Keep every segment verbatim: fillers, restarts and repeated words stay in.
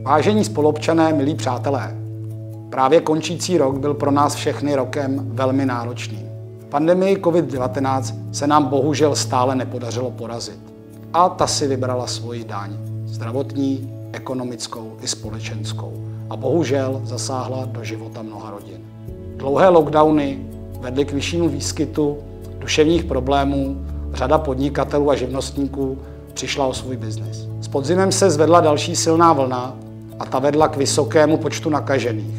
Vážení spoluobčané, milí přátelé, právě končící rok byl pro nás všechny rokem velmi náročným. Pandemii covid devatenáct se nám bohužel stále nepodařilo porazit. A ta si vybrala svoji daň. Zdravotní, ekonomickou i společenskou. A bohužel zasáhla do života mnoha rodin. Dlouhé lockdowny vedly k vyššímu výskytu duševních problémů, řada podnikatelů a živnostníků přišla o svůj biznis. S podzimem se zvedla další silná vlna a ta vedla k vysokému počtu nakažených.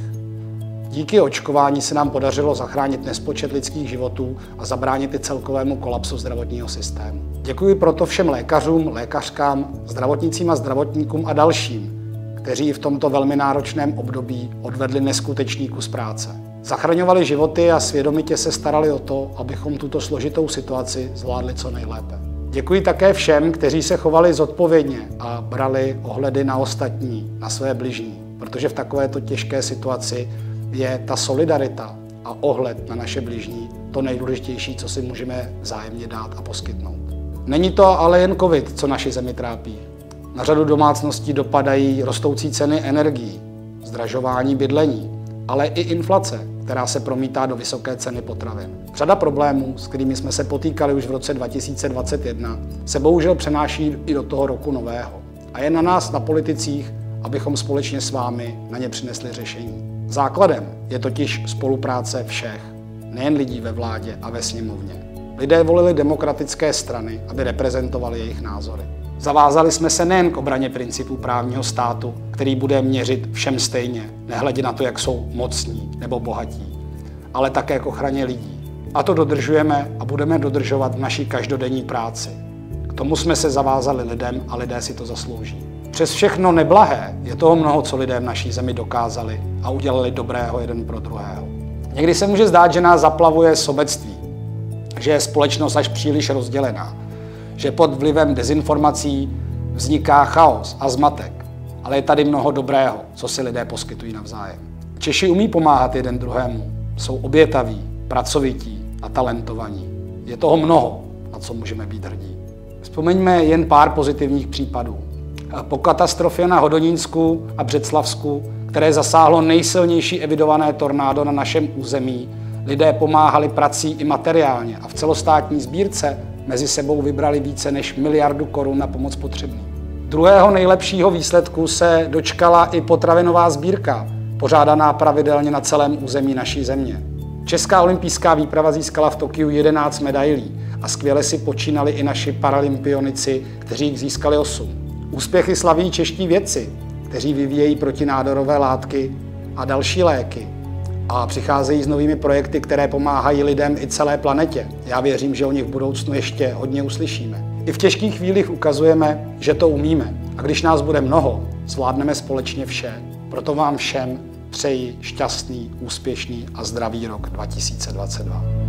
Díky očkování se nám podařilo zachránit nespočet lidských životů a zabránit i celkovému kolapsu zdravotního systému. Děkuji proto všem lékařům, lékařkám, zdravotnicím a zdravotníkům a dalším, kteří v tomto velmi náročném období odvedli neskutečný kus práce. Zachraňovali životy a svědomitě se starali o to, abychom tuto složitou situaci zvládli co nejlépe. Děkuji také všem, kteří se chovali zodpovědně a brali ohledy na ostatní, na své bližní, protože v takovéto těžké situaci je ta solidarita a ohled na naše bližní to nejdůležitější, co si můžeme vzájemně dát a poskytnout. Není to ale jen covid, co naši zemi trápí. Na řadu domácností dopadají rostoucí ceny energií, zdražování bydlení, ale i inflace, která se promítá do vysoké ceny potravin. Řada problémů, s kterými jsme se potýkali už v roce dva tisíce dvacet jedna, se bohužel přenáší i do toho roku nového. A je na nás, na politicích, abychom společně s vámi na ně přinesli řešení. Základem je totiž spolupráce všech, nejen lidí ve vládě a ve sněmovně. Lidé volili demokratické strany, aby reprezentovali jejich názory. Zavázali jsme se nejen k obraně principů právního státu, který bude měřit všem stejně, nehledě na to, jak jsou mocní nebo bohatí, ale také k ochraně lidí. A to dodržujeme a budeme dodržovat v naší každodenní práci. K tomu jsme se zavázali lidem a lidé si to zaslouží. Přes všechno neblahé je toho mnoho, co lidé v naší zemi dokázali a udělali dobrého jeden pro druhého. Někdy se může zdát, že nás zaplavuje sobectví, že je společnost až příliš rozdělená, že pod vlivem dezinformací vzniká chaos a zmatek, ale je tady mnoho dobrého, co si lidé poskytují navzájem. Češi umí pomáhat jeden druhému, jsou obětaví, pracovití a talentovaní. Je toho mnoho, na co můžeme být hrdí. Vzpomeňme jen pár pozitivních případů. Po katastrofě na Hodonínsku a Břeclavsku, které zasáhlo nejsilnější evidované tornádo na našem území, lidé pomáhali prací i materiálně a v celostátní sbírce mezi sebou vybrali více než miliardu korun na pomoc potřebným. Druhého nejlepšího výsledku se dočkala i potravinová sbírka, pořádaná pravidelně na celém území naší země. Česká olympijská výprava získala v Tokiu jedenáct medailí a skvěle si počínali i naši paralympionici, kteří jich získali osm. Úspěchy slaví čeští vědci, kteří vyvíjejí protinádorové látky a další léky a přicházejí s novými projekty, které pomáhají lidem i celé planetě. Já věřím, že o nich v budoucnu ještě hodně uslyšíme. I v těžkých chvílích ukazujeme, že to umíme. A když nás bude mnoho, zvládneme společně vše. Proto vám všem přeji šťastný, úspěšný a zdravý rok dva tisíce dvacet dva.